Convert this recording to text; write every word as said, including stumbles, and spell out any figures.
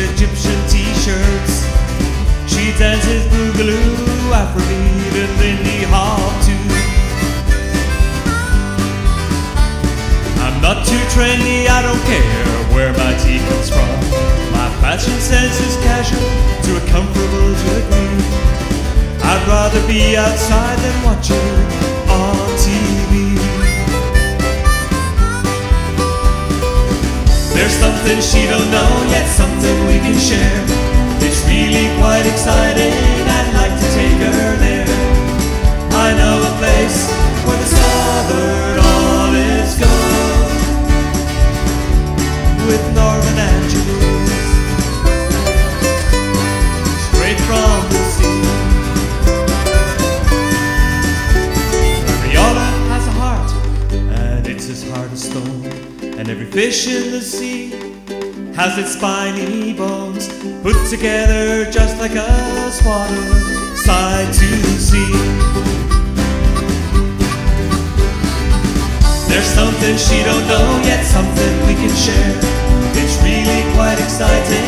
Egyptian t-shirts. She dances boogaloo, Afrobeat and Lindy Hop too. I'm not too trendy, I don't care where my tea comes from. My fashion sense is casual to a comfortable degree. I'd rather be outside than watching on T V. There's something she don't know, yet something we can share. It's really quite exciting, I'd like to take her there. I know a place where the southern olives go, with northern Anchovies, straight from the sea. Every olive has a heart, and it's as hard as stone. And every fish in the sea has its spiny bones, put together just like a swatter, side to sea. There's something she don't know, yet something we can share. It's really quite exciting,